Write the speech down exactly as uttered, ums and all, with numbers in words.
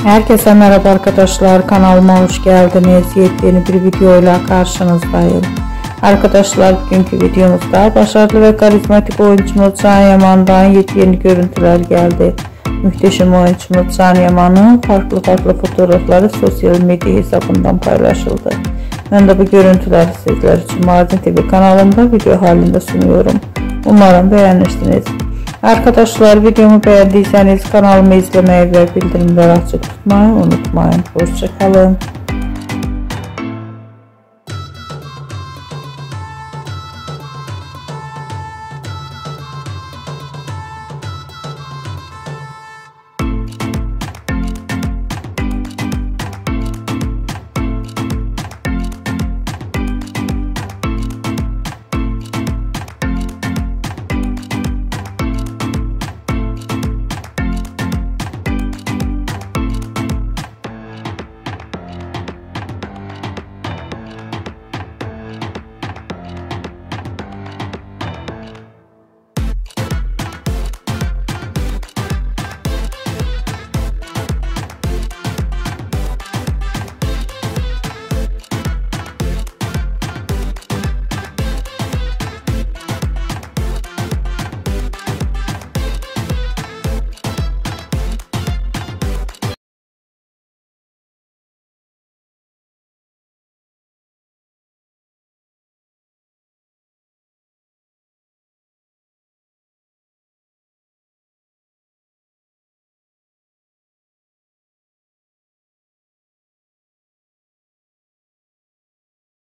Herkese merhaba arkadaşlar, kanalıma hoş geldiniz. Yepyeni bir videoyla karşınızdayım. Arkadaşlar, bugünkü videomuzda başarılı ve karizmatik oyuncumuz Can Yaman'dan yepyeni görüntüler geldi. Muhteşem oyuncumuz Can Yaman'ın farklı farklı fotoğrafları sosyal medya hesabından paylaşıldı. Ben de bu görüntüleri sizler için Mardin T V kanalımda video halinde sunuyorum. Umarım beğenirsiniz. Arkadaşlar, videomu beğendiyseniz kanalımı izlemeyi ve bildirimleri açık tutmayı unutmayın. Hoşça kalın.